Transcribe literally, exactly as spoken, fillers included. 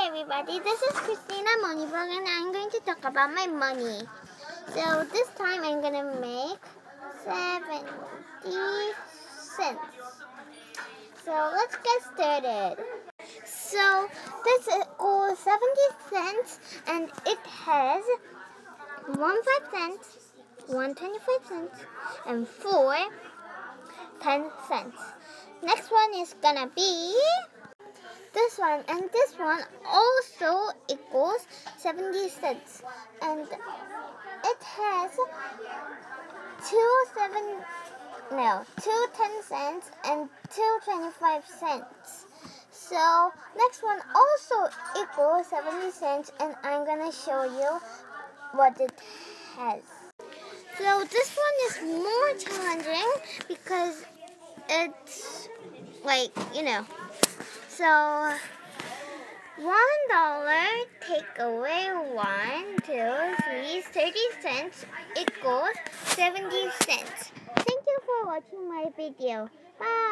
Hi everybody, this is Christina Moneyberg and I'm going to talk about my money. So this time I'm going to make seventy cents. So let's get started. So this equals seventy cents and it has one five cents, one twenty-five cents, and four ten cents. Next one is going to be this one, and this one also equals seventy cents, and it has two seven no two ten cents and two twenty-five cents. So next one also equals seventy cents, and I'm gonna show you what it has. So this one is more challenging because it's like, you know, so one dollar take away one, two, three, thirty cents equals seventy cents. Thank you for watching my video. Bye.